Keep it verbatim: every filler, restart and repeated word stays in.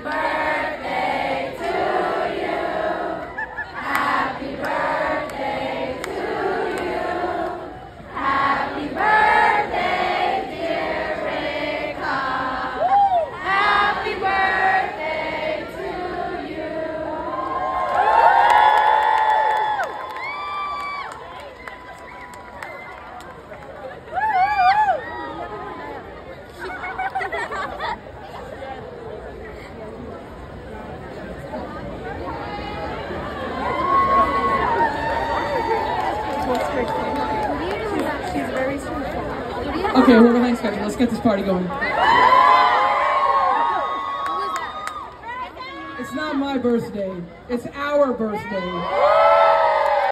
Okay, we're behind schedule. Let's get this party going. It's not my birthday. It's our birthday.